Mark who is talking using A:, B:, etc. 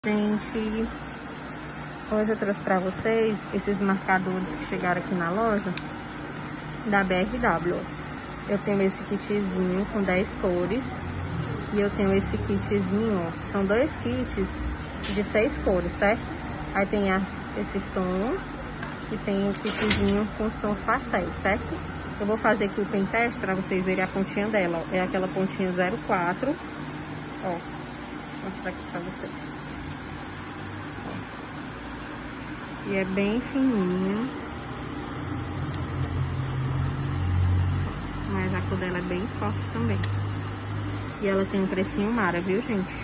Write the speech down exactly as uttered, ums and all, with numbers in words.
A: Gente, hoje eu trouxe pra vocês esses marcadores que chegaram aqui na loja da B R W. Eu tenho esse kitzinho com dez cores e eu tenho esse kitzinho, ó, são dois kits de seis cores, certo? Aí tem as, esses tons e tem o kitzinho com os tons pastéis, certo? Eu vou fazer aqui o pen teste pra vocês verem a pontinha dela, ó. É aquela pontinha zero quatro, ó, vou mostrar aqui pra vocês. E é bem fininho, mas a cor dela é bem forte também. E ela tem um precinho mara, viu, gente?